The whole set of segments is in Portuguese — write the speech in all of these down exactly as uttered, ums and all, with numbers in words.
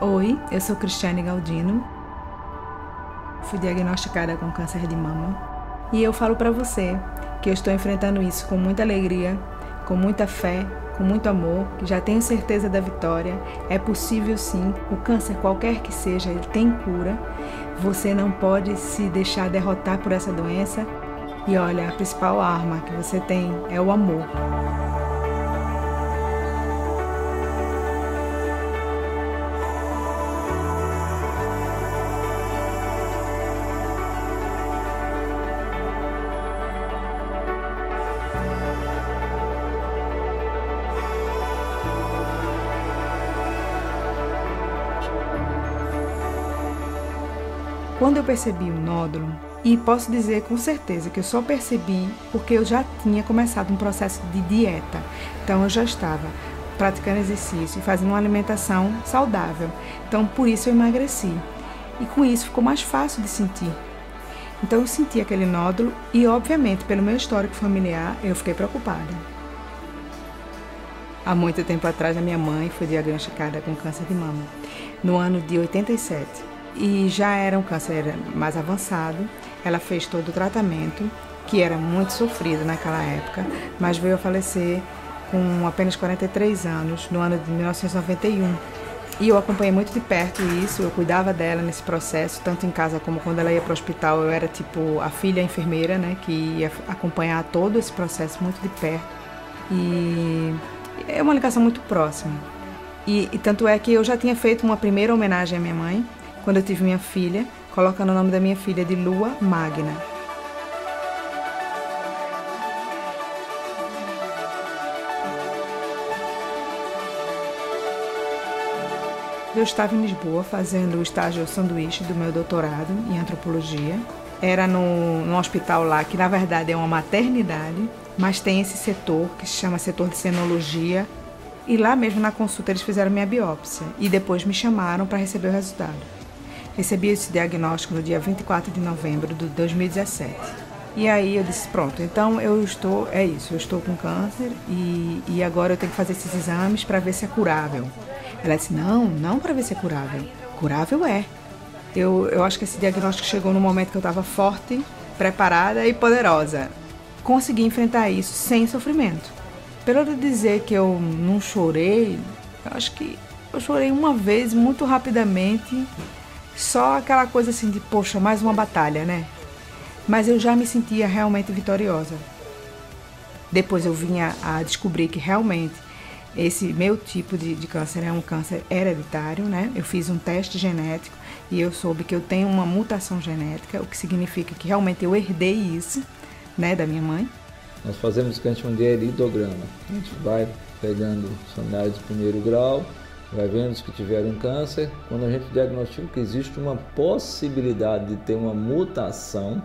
Oi, eu sou Cristiane Galdino, fui diagnosticada com câncer de mama e eu falo para você que eu estou enfrentando isso com muita alegria, com muita fé, com muito amor, que já tenho certeza da vitória. É possível sim, o câncer qualquer que seja, ele tem cura. Você não pode se deixar derrotar por essa doença e olha, a principal arma que você tem é o amor. Quando eu percebi o nódulo, e posso dizer com certeza que eu só percebi porque eu já tinha começado um processo de dieta, então eu já estava praticando exercício e fazendo uma alimentação saudável, então por isso eu emagreci e com isso ficou mais fácil de sentir. Então eu senti aquele nódulo e obviamente pelo meu histórico familiar eu fiquei preocupada. Há muito tempo atrás a minha mãe foi diagnosticada com câncer de mama, no ano de oitenta e sete. E já era um câncer mais avançado. Ela fez todo o tratamento, que era muito sofrido naquela época, mas veio a falecer com apenas quarenta e três anos, no ano de mil novecentos e noventa e um. E eu acompanhei muito de perto isso, eu cuidava dela nesse processo, tanto em casa como quando ela ia para o hospital, eu era tipo a filha enfermeira, né, que ia acompanhar todo esse processo muito de perto. E é uma ligação muito próxima. E, e tanto é que eu já tinha feito uma primeira homenagem à minha mãe, quando eu tive minha filha, colocando o nome da minha filha de Lua Magna. Eu estava em Lisboa fazendo o estágio sanduíche do meu doutorado em antropologia. Era no, num hospital lá, que na verdade é uma maternidade, mas tem esse setor que se chama setor de cenologia. E lá mesmo na consulta eles fizeram minha biópsia e depois me chamaram para receber o resultado. Recebi esse diagnóstico no dia vinte e quatro de novembro de dois mil e dezessete. E aí eu disse, pronto, então eu estou, é isso, eu estou com câncer e, e agora eu tenho que fazer esses exames para ver se é curável. Ela disse, não, não para ver se é curável. Curável é. Eu, eu acho que esse diagnóstico chegou no momento que eu estava forte, preparada e poderosa. Consegui enfrentar isso sem sofrimento. Pelo de dizer que eu não chorei, eu acho que eu chorei uma vez, muito rapidamente, só aquela coisa assim de, poxa, mais uma batalha, né? Mas eu já me sentia realmente vitoriosa. Depois eu vinha a descobrir que realmente esse meu tipo de, de câncer é um câncer hereditário, né? Eu fiz um teste genético e eu soube que eu tenho uma mutação genética, o que significa que realmente eu herdei isso, né, da minha mãe. Nós fazemos o que a gente chama de heritograma. A gente vai pegando sandálias de primeiro grau, vai vendo os que tiveram câncer. Quando a gente diagnostica que existe uma possibilidade de ter uma mutação,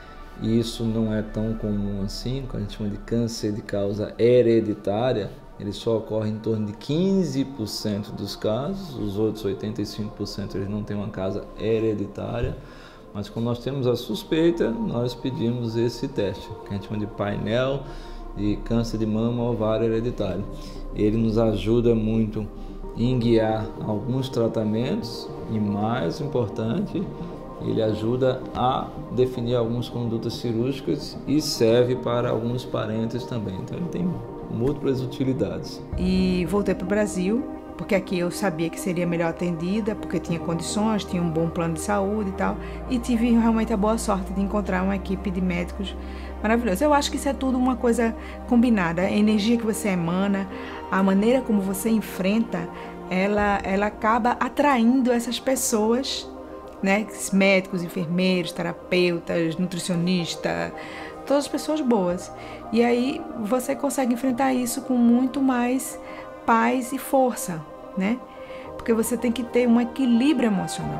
e isso não é tão comum assim, quando a gente chama de câncer de causa hereditária, ele só ocorre em torno de quinze por cento dos casos, os outros oitenta e cinco por cento eles não têm uma causa hereditária. Mas quando nós temos a suspeita, nós pedimos esse teste, que a gente chama de painel de câncer de mama ovário hereditário. Ele nos ajuda muito em guiar alguns tratamentos e, mais importante, ele ajuda a definir algumas condutas cirúrgicas e serve para alguns parentes também. Então ele tem múltiplas utilidades. E voltei para o Brasil, porque aqui eu sabia que seria melhor atendida, porque tinha condições, tinha um bom plano de saúde e tal, e tive realmente a boa sorte de encontrar uma equipe de médicos maravilhosa. Eu acho que isso é tudo uma coisa combinada, a energia que você emana, a maneira como você enfrenta, ela, ela acaba atraindo essas pessoas, né, médicos, enfermeiros, terapeutas, nutricionistas, todas as pessoas boas. E aí você consegue enfrentar isso com muito mais paz e força, né? Porque você tem que ter um equilíbrio emocional.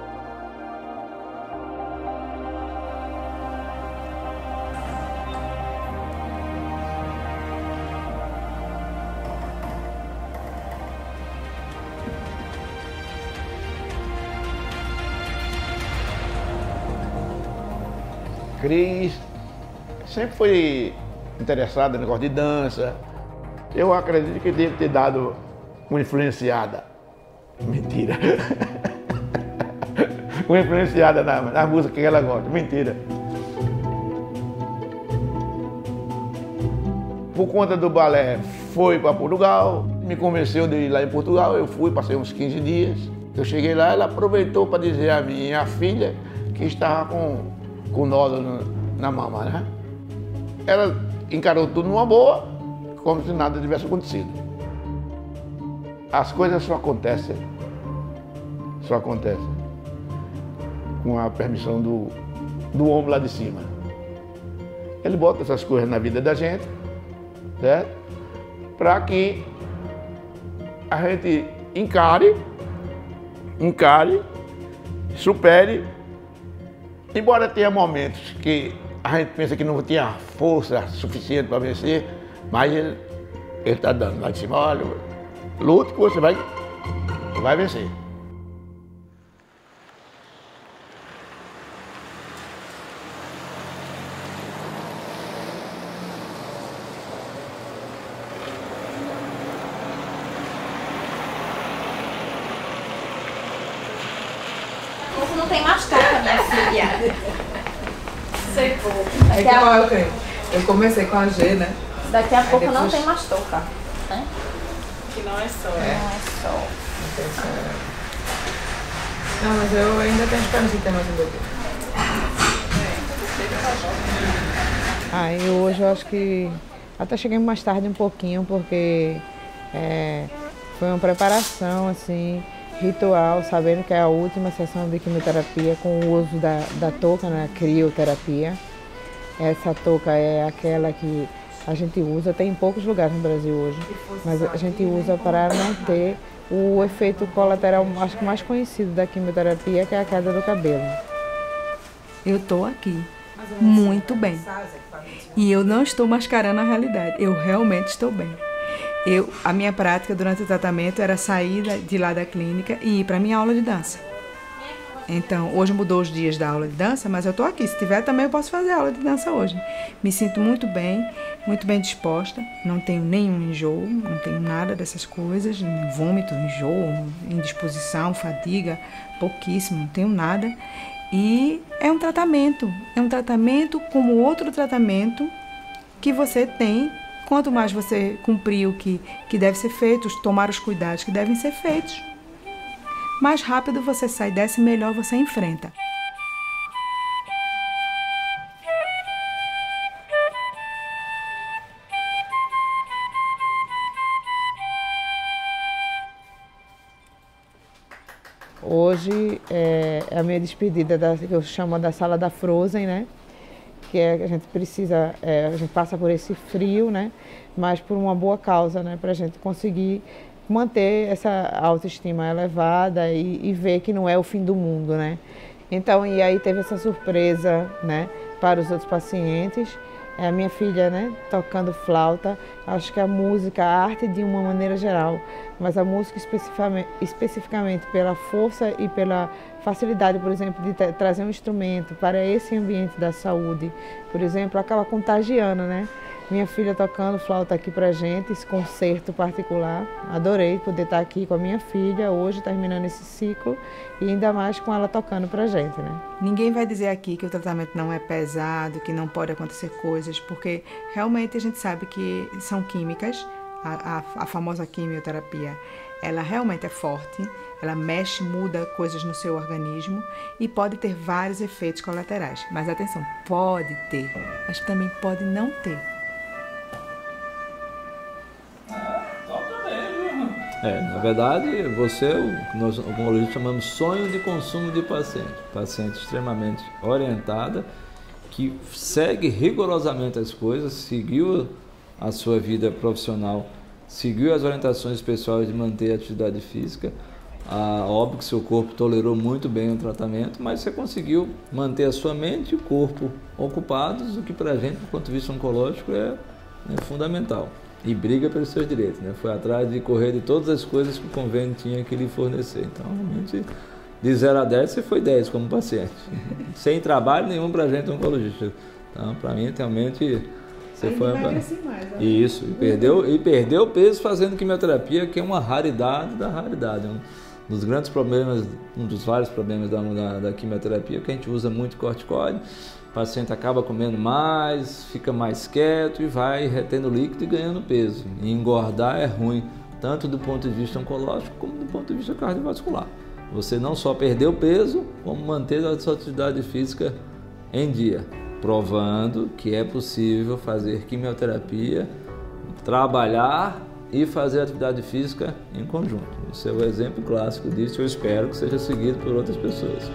Cris sempre foi interessada no negócio de dança. Eu acredito que deve ter dado uma influenciada. Mentira. Foi influenciada na, na música que ela gosta. Mentira. Por conta do balé, foi para Portugal, me convenceu de ir lá em Portugal, eu fui, passei uns quinze dias. Eu cheguei lá, ela aproveitou para dizer à minha filha que estava com, com nódulo na mama, né? Ela encarou tudo numa boa, como se nada tivesse acontecido. As coisas só acontecem, só acontecem com a permissão do, do homem lá de cima. Ele bota essas coisas na vida da gente, certo? Para que a gente encare, encare, supere, embora tenha momentos que a gente pensa que não tinha força suficiente para vencer, mas ele está dando lá de cima, olha, lute que você vai, vai vencer. Não tem mais touca, minha filha. Sei pouco. É que a... eu, eu comecei com a G, né? Daqui a Aí pouco depois... não tem mais touca. Né? Que não é só. É. Não é só. Não tem só. Não, mas eu ainda tenho esperança de ter mais um bebê. Ah, e hoje eu acho que até cheguei mais tarde um pouquinho, porque é, foi uma preparação, assim, ritual, sabendo que é a última sessão de quimioterapia com o uso da, da touca, né, crioterapia. Essa touca é aquela que a gente usa, tem em poucos lugares no Brasil hoje, mas a gente usa para não ter o efeito colateral, acho que mais conhecido da quimioterapia, que é a queda do cabelo. Eu estou aqui, muito bem. E eu não estou mascarando a realidade, eu realmente estou bem. Eu, a minha prática durante o tratamento era sair de lá da clínica e ir para a minha aula de dança. Então, hoje mudou os dias da aula de dança, mas eu estou aqui. Se tiver também eu posso fazer aula de dança hoje. Me sinto muito bem, muito bem disposta, não tenho nenhum enjoo, não tenho nada dessas coisas, vômito, enjoo, indisposição, fadiga, pouquíssimo, não tenho nada. E é um tratamento, é um tratamento como outro tratamento que você tem. Quanto mais você cumprir o que, que deve ser feito, tomar os cuidados que devem ser feitos, mais rápido você sai dessa e melhor você enfrenta. Hoje é a minha despedida, da, que eu chamo da sala da Frozen, né? Que é, a gente precisa, é, a gente passa por esse frio, né? Mas por uma boa causa, né? Para a gente conseguir manter essa autoestima elevada e, e ver que não é o fim do mundo, né? Então, e aí teve essa surpresa, né? Para os outros pacientes. É a minha filha, né, tocando flauta. Acho que a música, a arte de uma maneira geral, mas a música especificamente, especificamente pela força e pela facilidade, por exemplo, de trazer um instrumento para esse ambiente da saúde, por exemplo, acaba contagiando, né? Minha filha tocando flauta aqui pra gente, esse concerto particular. Adorei poder estar aqui com a minha filha hoje, terminando esse ciclo, e ainda mais com ela tocando pra gente, né? Ninguém vai dizer aqui que o tratamento não é pesado, que não pode acontecer coisas, porque realmente a gente sabe que são químicas, a, a, a famosa quimioterapia, ela realmente é forte, ela mexe, muda coisas no seu organismo e pode ter vários efeitos colaterais. Mas atenção, pode ter, mas também pode não ter. É, na verdade, você é o que nós, como chamamos, sonho de consumo de paciente. Paciente extremamente orientada, que segue rigorosamente as coisas, seguiu a sua vida profissional, seguiu as orientações pessoais de manter a atividade física. Ah, óbvio que seu corpo tolerou muito bem o tratamento, mas você conseguiu manter a sua mente e o corpo ocupados, o que para a gente, do ponto de vista oncológico, é, é fundamental. E briga pelos seus direitos, né? Foi atrás de correr de todas as coisas que o convênio tinha que lhe fornecer. Então, realmente, de zero a dez, você foi dez como paciente. Sem trabalho nenhum para a gente oncologista. Então, para mim, realmente, você foi... Pra... Mais, né? Isso, e perdeu, e perdeu peso fazendo quimioterapia, que é uma raridade da raridade. dos grandes problemas, um dos vários problemas da, da, da quimioterapia, que a gente usa muito corticoide, o paciente acaba comendo mais, fica mais quieto e vai retendo líquido e ganhando peso. E engordar é ruim, tanto do ponto de vista oncológico como do ponto de vista cardiovascular. Você não só perdeu peso, como manter a sua atividade física em dia, provando que é possível fazer quimioterapia, trabalhar e fazer atividade física em conjunto. Esse é o exemplo clássico disso, eu espero que seja seguido por outras pessoas.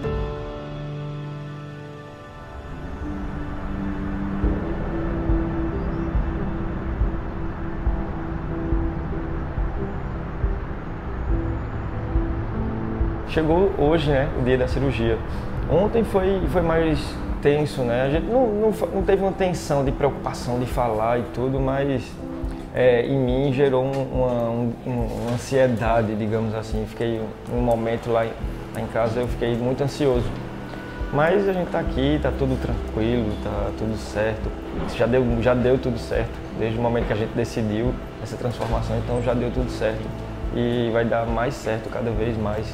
Chegou hoje, né, o dia da cirurgia. Ontem foi, foi mais tenso, né? A gente não, não, não teve uma tensão de preocupação de falar e tudo, mas é, em mim gerou uma, uma, uma ansiedade, digamos assim. Fiquei um momento lá em, lá em casa, eu fiquei muito ansioso. Mas a gente tá aqui, tá tudo tranquilo, tá tudo certo. Já deu, já deu tudo certo, desde o momento que a gente decidiu essa transformação, então já deu tudo certo. E vai dar mais certo cada vez mais.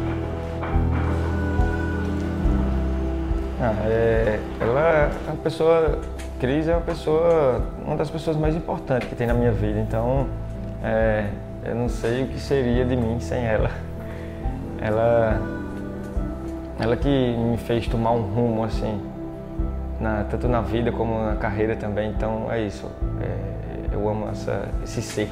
Ah, é, ela é uma pessoa, Cris é uma pessoa, uma das pessoas mais importantes que tem na minha vida, então é, eu não sei o que seria de mim sem ela. Ela, ela que me fez tomar um rumo assim, na, tanto na vida como na carreira também, então é isso, é, eu amo essa, esse ser.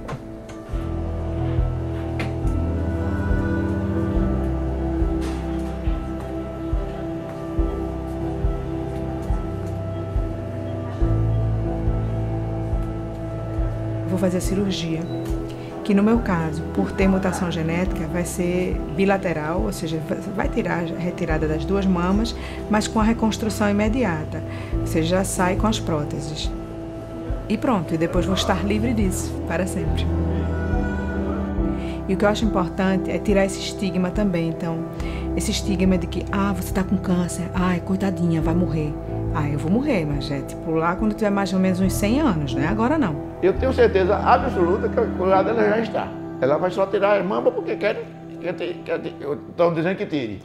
Vou fazer a cirurgia, que no meu caso, por ter mutação genética, vai ser bilateral, ou seja, vai tirar a retirada das duas mamas, mas com a reconstrução imediata. Você já sai com as próteses. E pronto, e depois vou estar livre disso, para sempre. E o que eu acho importante é tirar esse estigma também, então, esse estigma de que, ah, você está com câncer, ai, coitadinha, vai morrer. Ah, eu vou morrer, mas é tipo lá quando tiver mais ou menos uns cem anos, né? Agora não. Eu tenho certeza absoluta que a cura dela já está. Ela vai só tirar as mamas porque quer, quer, quer, estão dizendo que tire.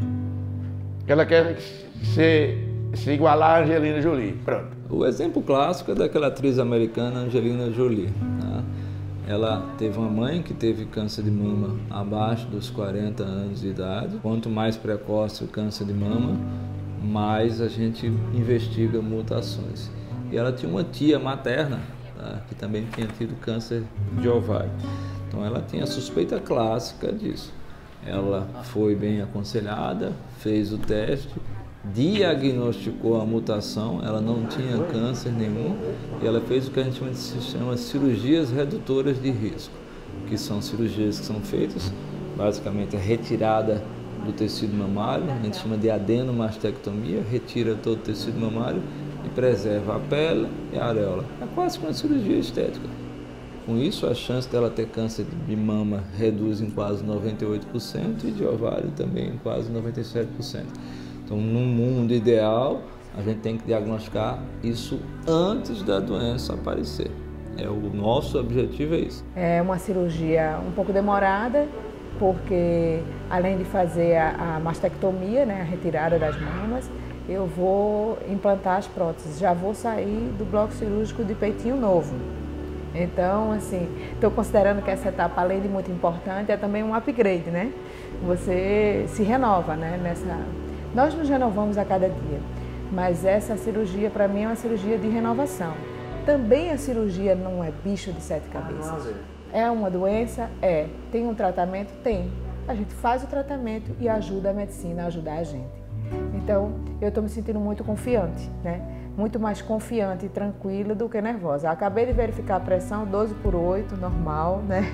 Que ela quer se, se igualar a Angelina Jolie. Pronto. O exemplo clássico é daquela atriz americana Angelina Jolie. Né? Ela teve uma mãe que teve câncer de mama abaixo dos quarenta anos de idade. Quanto mais precoce o câncer de mama, mais a gente investiga mutações. E ela tinha uma tia materna, tá, que também tinha tido câncer de ovário. Então ela tinha a suspeita clássica disso. Ela foi bem aconselhada, fez o teste, diagnosticou a mutação, ela não tinha câncer nenhum e ela fez o que a gente chama, se chama cirurgias redutoras de risco, que são cirurgias que são feitas, basicamente a retirada do tecido mamário, a gente chama de adenomastectomia, retira todo o tecido mamário e preserva a pele e a areola. É quase como uma cirurgia estética. Com isso, a chance dela ter câncer de mama reduz em quase noventa e oito por cento e de ovário também em quase noventa e sete por cento. Então, num mundo ideal, a gente tem que diagnosticar isso antes da doença aparecer. É, o nosso objetivo é isso. É uma cirurgia um pouco demorada, porque além de fazer a, a mastectomia, né, a retirada das mamas, eu vou implantar as próteses. Já vou sair do bloco cirúrgico de peitinho novo. Então, assim, estou considerando que essa etapa, além de muito importante, é também um upgrade, né? Você se renova, né? Nessa... Nós nos renovamos a cada dia, mas essa cirurgia, para mim, é uma cirurgia de renovação. Também a cirurgia não é bicho de sete cabeças. É uma doença? É. Tem um tratamento? Tem. A gente faz o tratamento e ajuda a medicina a ajudar a gente. Então, eu estou me sentindo muito confiante, né? Muito mais confiante e tranquila do que nervosa. Acabei de verificar a pressão, doze por oito, normal, né?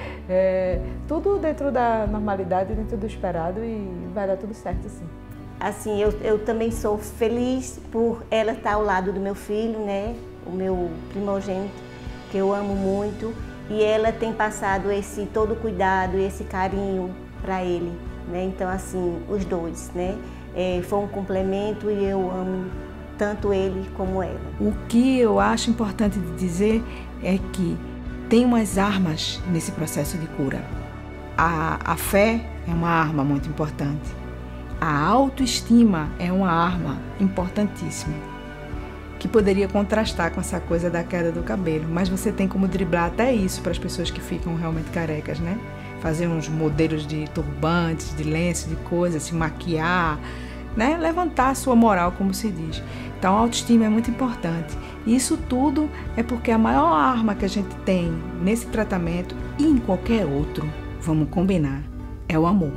É, tudo dentro da normalidade, dentro do esperado e vai dar tudo certo, sim. Assim, eu, eu também sou feliz por ela estar ao lado do meu filho, né? O meu primogênito, que eu amo muito. E ela tem passado esse todo cuidado e esse carinho para ele, né? Então, assim, os dois, né? É, foi um complemento e eu amo tanto ele como ela. O que eu acho importante de dizer é que tem umas armas nesse processo de cura. A, a fé é uma arma muito importante. A autoestima é uma arma importantíssima, que poderia contrastar com essa coisa da queda do cabelo. Mas você tem como driblar até isso para as pessoas que ficam realmente carecas, né? Fazer uns modelos de turbantes, de lenços, de coisas, se maquiar, né? Levantar a sua moral, como se diz. Então, a autoestima é muito importante. E isso tudo é porque a maior arma que a gente tem nesse tratamento e em qualquer outro, vamos combinar, é o amor.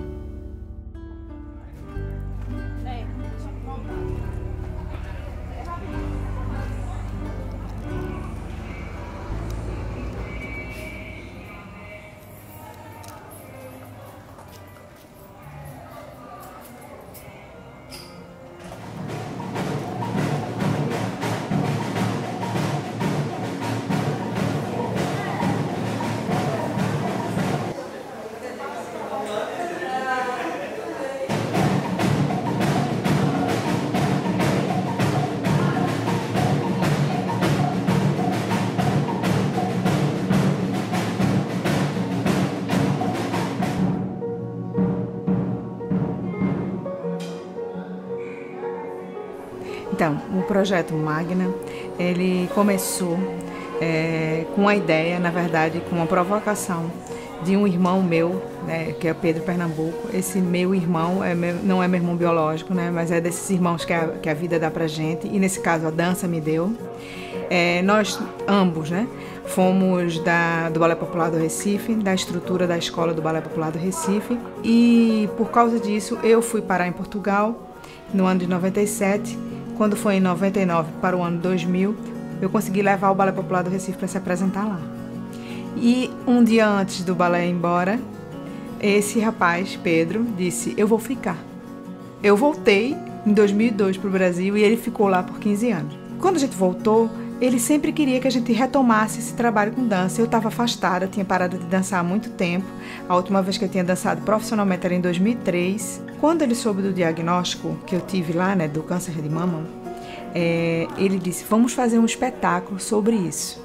Então, o projeto Magna, ele começou é, com a ideia, na verdade, com uma provocação de um irmão meu, né, que é Pedro Pernambuco. Esse meu irmão é meu, não é meu irmão biológico, né, mas é desses irmãos que a, que a vida dá pra gente, e nesse caso a dança me deu. É, nós ambos, né, fomos da, do Balé Popular do Recife, da estrutura da Escola do Balé Popular do Recife, e por causa disso eu fui parar em Portugal no ano de noventa e sete. Quando foi em noventa e nove para o ano dois mil, eu consegui levar o Balé Popular do Recife para se apresentar lá. E um dia antes do balé ir embora, esse rapaz, Pedro, disse, eu vou ficar. Eu voltei em dois mil e dois para o Brasil e ele ficou lá por quinze anos. Quando a gente voltou, ele sempre queria que a gente retomasse esse trabalho com dança. Eu estava afastada, tinha parado de dançar há muito tempo. A última vez que eu tinha dançado profissionalmente era em dois mil e três. Quando ele soube do diagnóstico que eu tive lá, né, do câncer de mama, é, ele disse, vamos fazer um espetáculo sobre isso.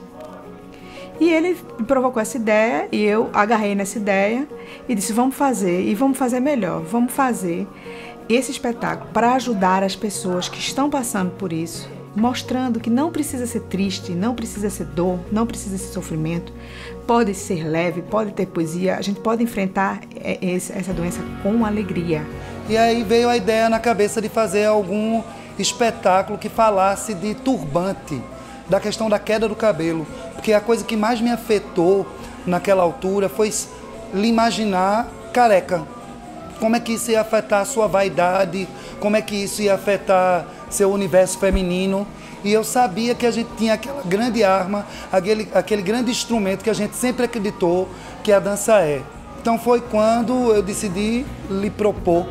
E ele me provocou essa ideia e eu agarrei nessa ideia e disse, vamos fazer e vamos fazer melhor. Vamos fazer esse espetáculo para ajudar as pessoas que estão passando por isso, mostrando que não precisa ser triste, não precisa ser dor, não precisa ser sofrimento, pode ser leve, pode ter poesia, a gente pode enfrentar essa doença com alegria. E aí veio a ideia na cabeça de fazer algum espetáculo que falasse de turbante, da questão da queda do cabelo, porque a coisa que mais me afetou naquela altura foi lhe imaginar careca. Como é que isso ia afetar a sua vaidade, como é que isso ia afetar seu universo feminino. E eu sabia que a gente tinha aquela grande arma, aquele, aquele grande instrumento que a gente sempre acreditou que a dança é. Então foi quando eu decidi lhe propor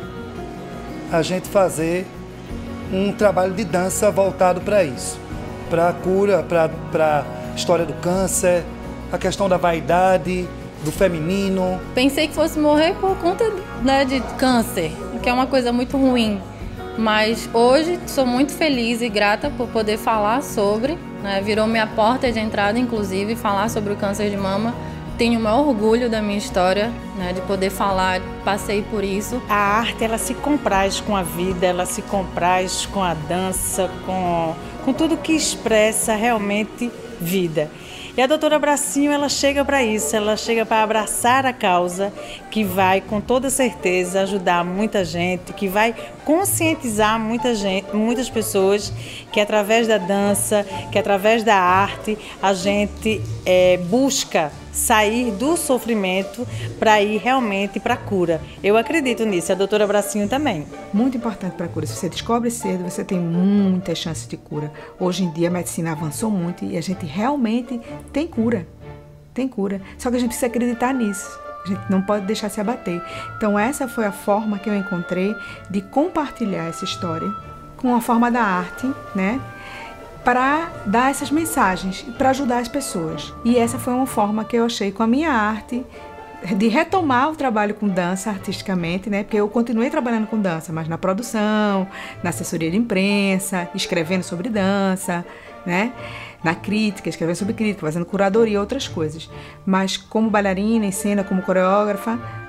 a gente fazer um trabalho de dança voltado para isso, para a cura, para a história do câncer, a questão da vaidade, do feminino. Pensei que fosse morrer por conta, né, de câncer, que é uma coisa muito ruim. Mas hoje sou muito feliz e grata por poder falar sobre, né, virou minha porta de entrada, inclusive, falar sobre o câncer de mama. Tenho o maior orgulho da minha história, né, de poder falar, passei por isso. A arte, ela se compraz com a vida, ela se compraz com a dança, com, com tudo que expressa realmente vida. E a doutora Bracinho, ela chega para isso, ela chega para abraçar a causa, que vai, com toda certeza, ajudar muita gente, que vai conscientizar muita gente, muitas pessoas, que através da dança, que através da arte, a gente é, busca sair do sofrimento para ir realmente para a cura. Eu acredito nisso, a doutora Bracinho também. Muito importante para a cura. Se você descobre cedo, você tem muitas chances de cura. Hoje em dia a medicina avançou muito e a gente realmente tem cura. Tem cura. Só que a gente precisa acreditar nisso. A gente não pode deixar se abater. Então essa foi a forma que eu encontrei de compartilhar essa história com a forma da arte, né? Para dar essas mensagens, para ajudar as pessoas. E essa foi uma forma que eu achei com a minha arte de retomar o trabalho com dança artisticamente, né? Porque eu continuei trabalhando com dança, mas na produção, na assessoria de imprensa, escrevendo sobre dança, né? Na crítica, escrevendo sobre crítica, fazendo curadoria e outras coisas. Mas como bailarina, em cena, como coreógrafa,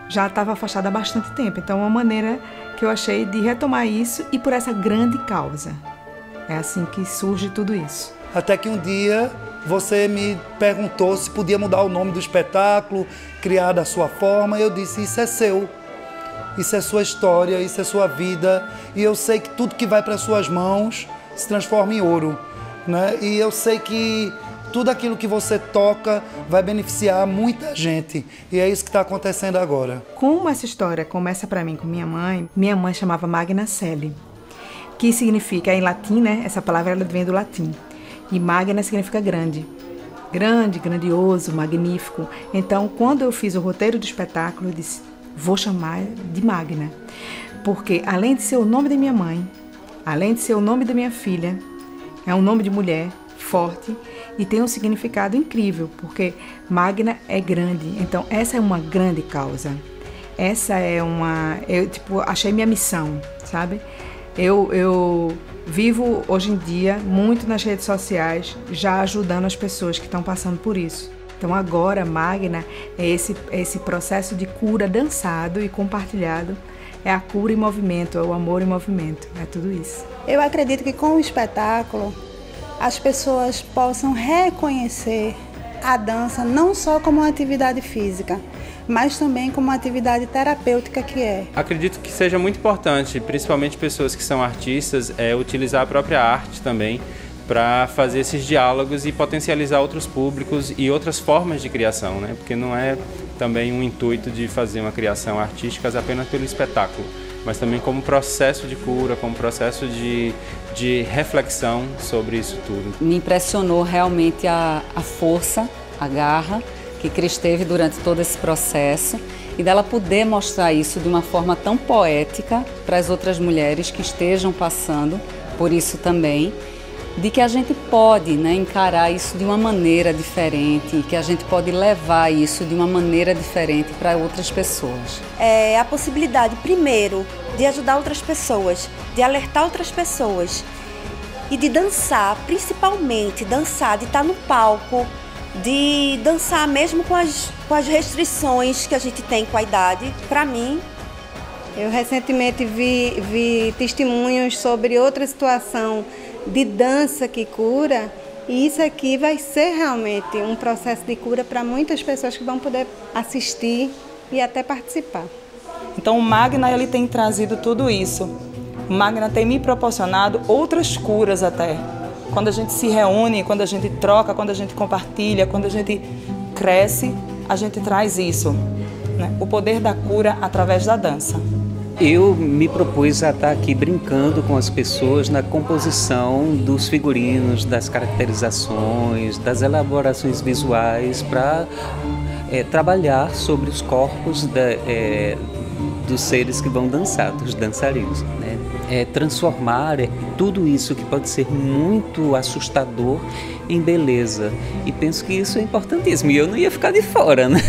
já estava afastada há bastante tempo. Então, uma maneira que eu achei de retomar isso e por essa grande causa. É assim que surge tudo isso. Até que um dia você me perguntou se podia mudar o nome do espetáculo, criar da sua forma, e eu disse, isso é seu. Isso é sua história, isso é sua vida, e eu sei que tudo que vai para suas mãos se transforma em ouro, né? E eu sei que tudo aquilo que você toca vai beneficiar muita gente, e é isso que está acontecendo agora. Como essa história começa para mim com minha mãe, minha mãe chamava Magna Celi, que significa, em latim, né? Essa palavra ela vem do latim, e Magna significa grande. Grande, grandioso, magnífico. Então, quando eu fiz o roteiro do espetáculo, eu disse, vou chamar de Magna, porque além de ser o nome da minha mãe, além de ser o nome da minha filha, é um nome de mulher forte e tem um significado incrível, porque Magna é grande. Então, essa é uma grande causa. Essa é uma... Eu, tipo, achei minha missão, sabe? Eu... eu vivo hoje em dia muito nas redes sociais, já ajudando as pessoas que estão passando por isso. Então agora Magna é esse, esse processo de cura dançado e compartilhado. É a cura em movimento, é o amor em movimento, é tudo isso. Eu acredito que com o espetáculo as pessoas possam reconhecer a dança não só como uma atividade física, mas também como uma atividade terapêutica que é. Acredito que seja muito importante, principalmente pessoas que são artistas, é, utilizar a própria arte também para fazer esses diálogos e potencializar outros públicos e outras formas de criação, né? Porque não é também um intuito de fazer uma criação artística apenas pelo espetáculo, mas também como processo de cura, como processo de, de reflexão sobre isso tudo. Me impressionou realmente a, a força, a garra que Cris teve durante todo esse processo e dela poder mostrar isso de uma forma tão poética para as outras mulheres que estejam passando por isso também, de que a gente pode, né, encarar isso de uma maneira diferente, que a gente pode levar isso de uma maneira diferente para outras pessoas. É a possibilidade, primeiro, de ajudar outras pessoas, de alertar outras pessoas e de dançar, principalmente dançar, de estar no palco, de dançar mesmo com as, com as restrições que a gente tem com a idade. Para mim, eu recentemente vi, vi testemunhos sobre outra situação de dança que cura, e isso aqui vai ser realmente um processo de cura para muitas pessoas que vão poder assistir e até participar. Então o Magna ele tem trazido tudo isso. O Magna tem me proporcionado outras curas até. Quando a gente se reúne, quando a gente troca, quando a gente compartilha, quando a gente cresce, a gente traz isso, né? O poder da cura através da dança. Eu me propus a estar aqui brincando com as pessoas na composição dos figurinos, das caracterizações, das elaborações visuais para é, trabalhar sobre os corpos da, é, dos seres que vão dançar, dos dançarinos, né? É, transformar é, tudo isso que pode ser muito assustador em beleza. E penso que isso é importantíssimo. E eu não ia ficar de fora, né?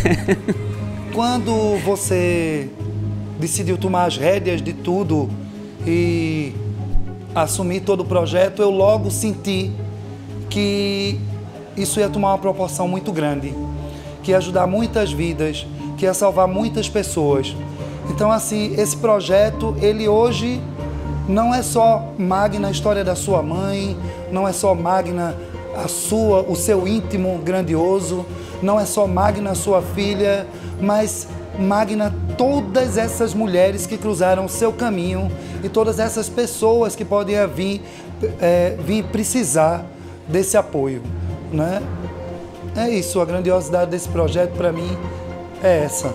Quando você decidiu tomar as rédeas de tudo e assumir todo o projeto, eu logo senti que isso ia tomar uma proporção muito grande, que ia ajudar muitas vidas, que ia salvar muitas pessoas. Então, assim, esse projeto, ele hoje não é só Magna, a história da sua mãe, não é só Magna, a sua, o seu íntimo grandioso, não é só Magna, a sua filha, mas Magna, todas essas mulheres que cruzaram o seu caminho e todas essas pessoas que podem vir, é, vir precisar desse apoio, né? É isso, a grandiosidade desse projeto para mim é essa.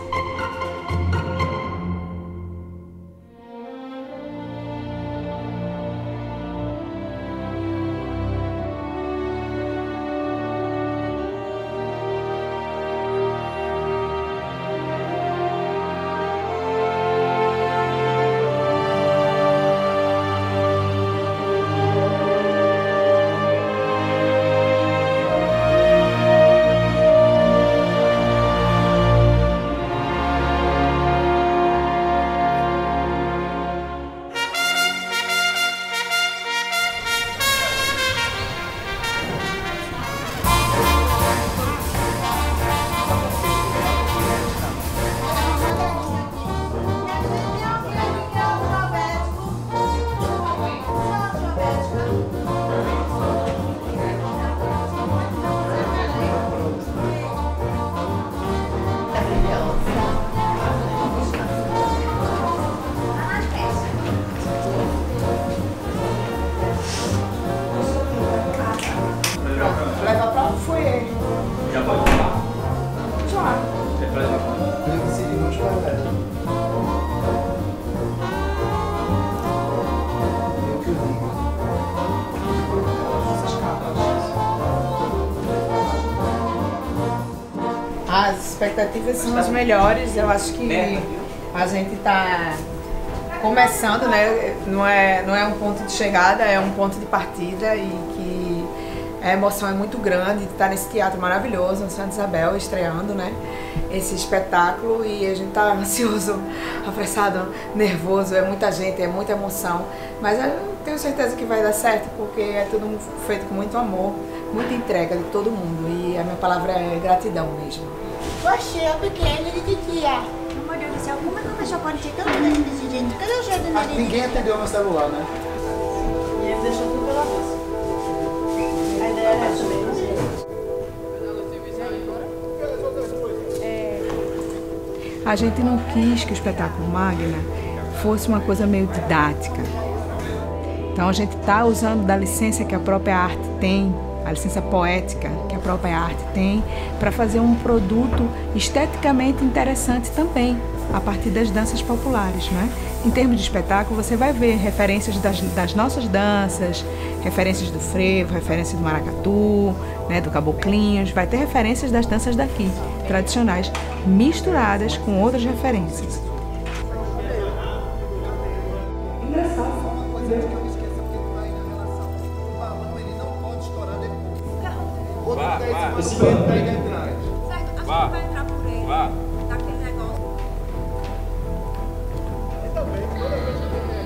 expectativas são as melhores. Eu acho que a gente está começando, né? Não é, não é um ponto de chegada, é um ponto de partida e que a emoção é muito grande de estar nesse teatro maravilhoso, no Santa Isabel, estreando, né? Esse espetáculo e a gente está ansioso, apressado, nervoso, é muita gente, é muita emoção, mas eu tenho certeza que vai dar certo porque é tudo feito com muito amor, muita entrega de todo mundo e a minha palavra é gratidão mesmo. Você é pequena de titia. Meu Deus do céu, como é que eu deixo a pode tão grande desse jeito? Cadê o jeito do nariz? Ninguém atendeu meu celular, né? E ele deixou tudo pela bolsa. A ideia é essa mesmo. A gente não quis que o espetáculo Magna fosse uma coisa meio didática. Então a gente está usando da licença que a própria arte tem, a licença poética que a própria arte tem, para fazer um produto esteticamente interessante também, a partir das danças populares, né? Em termos de espetáculo, você vai ver referências das, das nossas danças, referências do frevo, referências do maracatu, né, do caboclinhos, vai ter referências das danças daqui, tradicionais, misturadas com outras referências. Vá, vá. Esse banho pega atrás. Certo, acho que vai entrar por ele. Vá. Daquele negócio. E também, toda vez que eu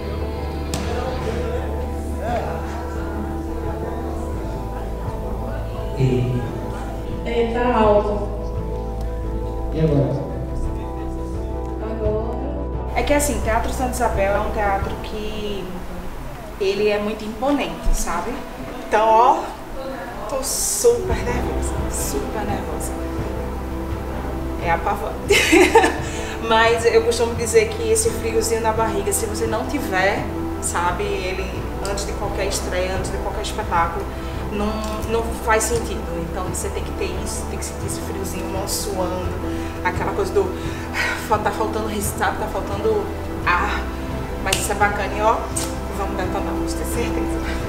venho aqui, Ele tá alto. E agora? Agora. É que assim, Teatro Santa Isabel é um teatro que ele é muito imponente, sabe? Então, ó, tô super nervosa, super nervosa. É apavorante. Mas eu costumo dizer que esse friozinho na barriga, se você não tiver, sabe, ele antes de qualquer estreia, antes de qualquer espetáculo, não, não faz sentido. Então você tem que ter isso, tem que sentir esse friozinho, mão suando, aquela coisa do tá faltando respirar, tá faltando ar. Mas isso é bacana e ó, vamos detonar, vamos ter certeza.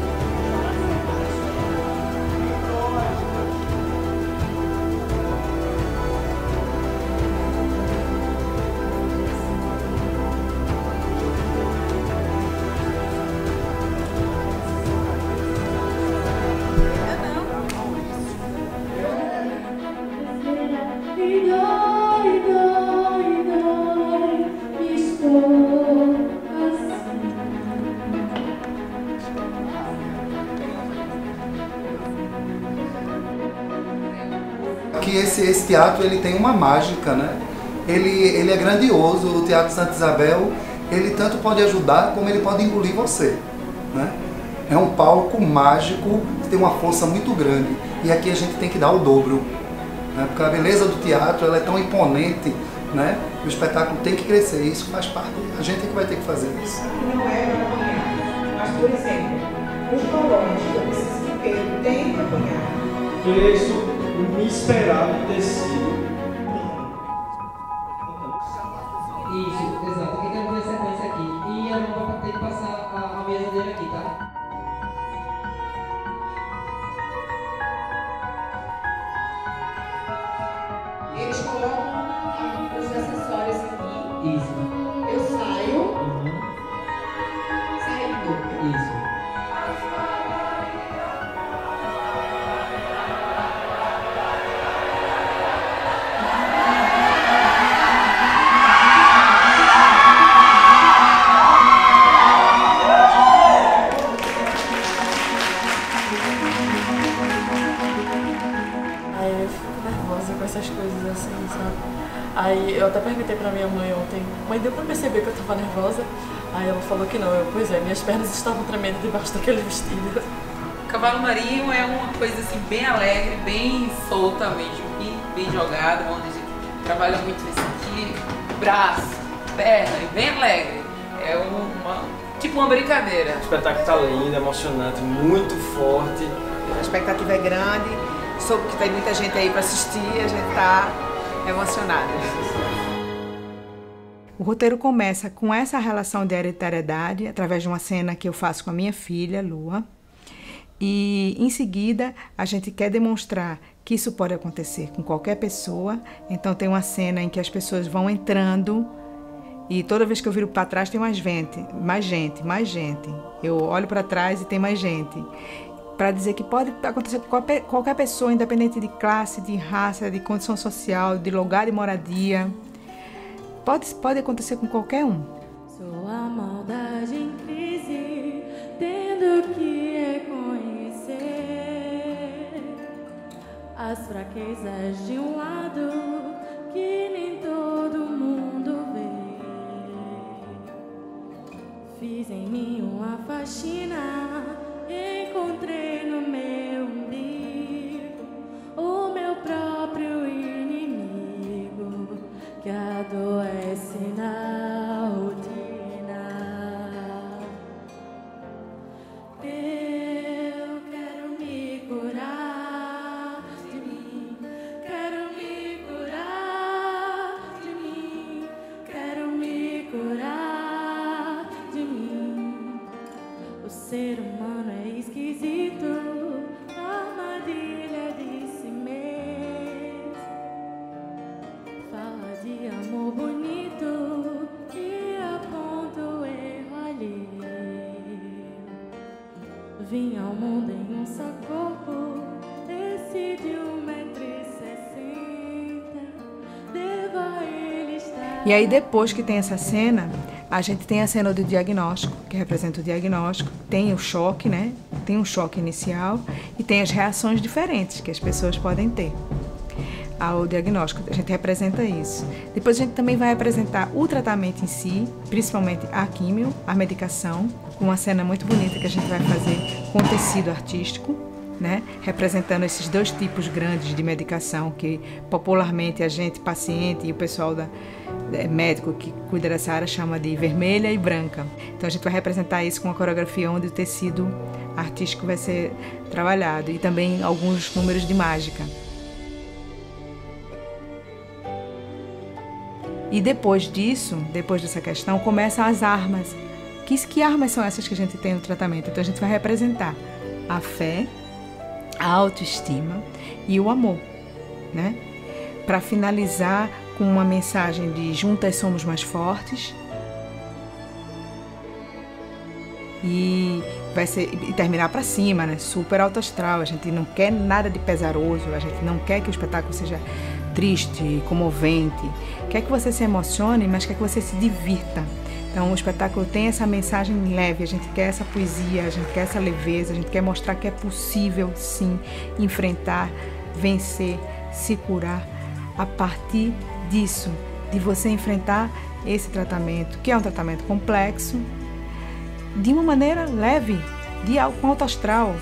Que esse, esse teatro ele tem uma mágica, né? Ele, ele é grandioso, o Teatro Santa Isabel, ele tanto pode ajudar como ele pode engolir você, né? É um palco mágico, que tem uma força muito grande e aqui a gente tem que dar o dobro, né? Porque a beleza do teatro ela é tão imponente, né? O espetáculo tem que crescer, isso faz parte, a gente é que vai ter que fazer isso. Não é para apanhar, mas por exemplo, os balões que eu preciso que Pedro tem que apanhar. Isso me esperava ter sido. Isso, exato. Porque tem uma sequência aqui. E eu não vou ter que passar a, a mesa dele aqui, tá? Eles colocam os acessórios aqui. Isso. Eu saio. Uhum. Saindo. Isso. Aí eu fico nervosa com essas coisas assim, sabe? Aí eu até perguntei pra minha mãe ontem, mãe, deu pra perceber que eu tava nervosa? Aí ela falou que não, eu, pois é, minhas pernas estavam tremendo debaixo daquele vestido. Cavalo Marinho é uma coisa assim bem alegre, bem solta mesmo, e bem jogada, onde a gente trabalha muito isso aqui, braço, perna, e bem alegre. É uma, tipo uma brincadeira. O espetáculo tá lindo, emocionante, muito forte. A expectativa é grande, soube que tem muita gente aí para assistir, a gente está emocionada. O roteiro começa com essa relação de hereditariedade, através de uma cena que eu faço com a minha filha, Lua. E, em seguida, a gente quer demonstrar que isso pode acontecer com qualquer pessoa. Então tem uma cena em que as pessoas vão entrando e toda vez que eu viro para trás tem mais gente, mais gente, mais gente. Eu olho para trás e tem mais gente. Para dizer que pode acontecer com qualquer, qualquer pessoa, independente de classe, de raça, de condição social, de lugar de moradia. Pode, pode acontecer com qualquer um. Sou a maldade em crise, tendo que reconhecer as fraquezas de um lado que nem todo mundo vê. Fiz em mim uma faxina, encontrei no meu umbigo o meu próprio inimigo que adoece na rotina. Eu quero me curar de mim, quero me curar de mim, quero me curar de mim. O ser humano é esquisito, armadilha de si mesmo. Fala de amor bonito e aponta o erro alheio. Vim ao mundo em um só corpo, desci de um metro e sessenta, devo a ele estar. E aí depois que tem essa cena, a gente tem a cena do diagnóstico, que representa o diagnóstico, tem o choque, né? Tem um choque inicial e tem as reações diferentes que as pessoas podem ter ao diagnóstico. A gente representa isso. Depois a gente também vai apresentar o tratamento em si, principalmente a químio, a medicação, com uma cena muito bonita que a gente vai fazer com tecido artístico, né? Representando esses dois tipos grandes de medicação que popularmente a gente, paciente e o pessoal da É, médico que cuida dessa área chama de vermelha e branca. Então a gente vai representar isso com uma coreografia onde o tecido artístico vai ser trabalhado e também alguns números de mágica. E depois disso, depois dessa questão, começam as armas. Que, que armas são essas que a gente tem no tratamento? Então a gente vai representar a fé, a autoestima e o amor, né? Para finalizar com uma mensagem de juntas somos mais fortes. E vai ser e terminar para cima, né? Super alto astral. A gente não quer nada de pesaroso, a gente não quer que o espetáculo seja triste, comovente. Quer que você se emocione, mas quer que você se divirta. Então o espetáculo tem essa mensagem leve, a gente quer essa poesia, a gente quer essa leveza, a gente quer mostrar que é possível sim enfrentar, vencer, se curar a partir disso, de você enfrentar esse tratamento, que é um tratamento complexo, de uma maneira leve, de com alto astral.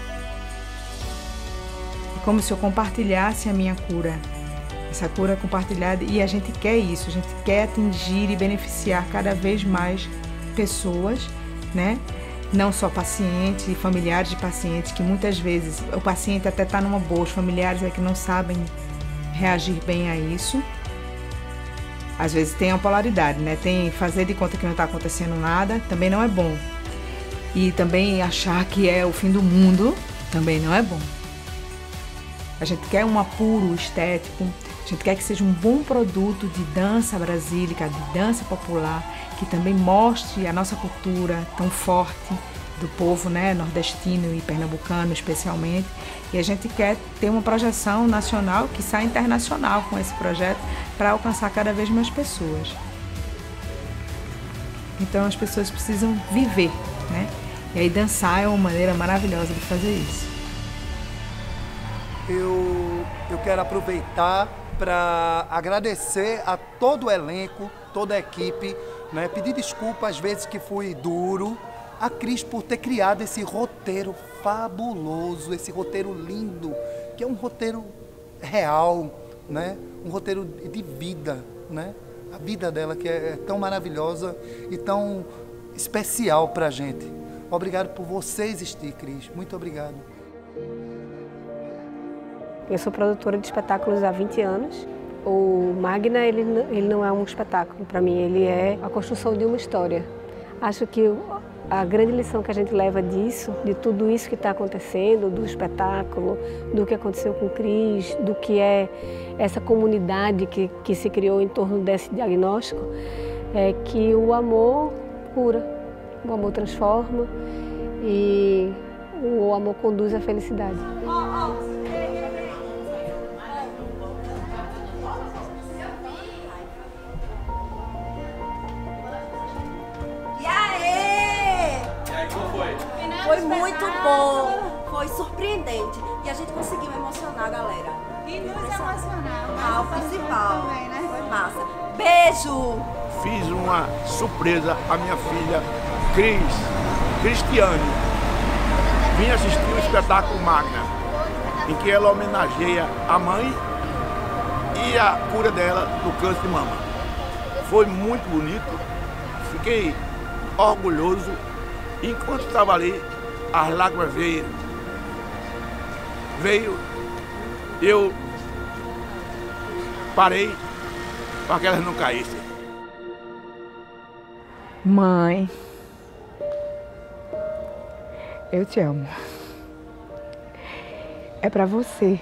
É como se eu compartilhasse a minha cura, essa cura compartilhada, e a gente quer isso, a gente quer atingir e beneficiar cada vez mais pessoas, né? Não só pacientes e familiares de pacientes, que muitas vezes o paciente até está numa boa, os familiares é que não sabem reagir bem a isso. Às vezes tem a polaridade, né? Tem fazer de conta que não está acontecendo nada, também não é bom. E também achar que é o fim do mundo, também não é bom. A gente quer um apuro estético, a gente quer que seja um bom produto de dança brasílica, de dança popular, que também mostre a nossa cultura tão forte do povo, né, nordestino e pernambucano especialmente. E a gente quer ter uma projeção nacional que saia internacional com esse projeto para alcançar cada vez mais pessoas. Então as pessoas precisam viver, né? E aí dançar é uma maneira maravilhosa de fazer isso. Eu, eu quero aproveitar para agradecer a todo o elenco, toda a equipe, né? Pedir desculpa às vezes que fui duro, a Cris por ter criado esse roteiro fabuloso, esse roteiro lindo, que é um roteiro real, né? Um roteiro de vida, né? A vida dela que é tão maravilhosa e tão especial para a gente. Obrigado por você existir, Cris. Muito obrigado. Eu sou produtora de espetáculos há vinte anos. O Magna, ele, ele não é um espetáculo. Para mim, ele é a construção de uma história. Acho que a grande lição que a gente leva disso, de tudo isso que está acontecendo, do espetáculo, do que aconteceu com o Cris, do que é essa comunidade que, que se criou em torno desse diagnóstico, é que o amor cura, o amor transforma e o amor conduz à felicidade. Foi muito bom, foi surpreendente e a gente conseguiu emocionar a galera. E nos emocionar. Ah, o principal, também, né? Foi massa. Beijo! Fiz uma surpresa à minha filha Cris, Cristiane. Vim assistir o espetáculo Magna, em que ela homenageia a mãe e a cura dela do câncer de mama. Foi muito bonito, fiquei orgulhoso. Enquanto estava ali, as lágrimas veio, veio, eu parei para que elas não caíssem. Mãe, eu te amo. É para você.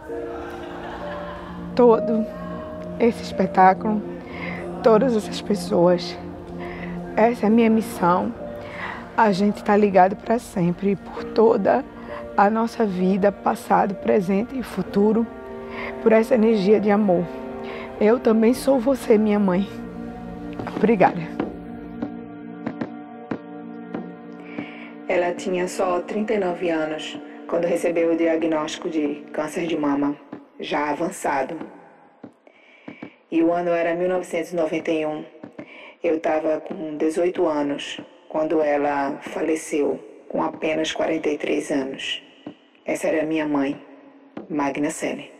Todo esse espetáculo, todas essas pessoas, essa é a minha missão. A gente está ligado para sempre, por toda a nossa vida, passado, presente e futuro, por essa energia de amor. Eu também sou você, minha mãe. Obrigada. Ela tinha só trinta e nove anos quando recebeu o diagnóstico de câncer de mama, já avançado. E o ano era mil novecentos e noventa e um. Eu estava com dezoito anos. Quando ela faleceu, com apenas quarenta e três anos. Essa era minha mãe, Magna Selle.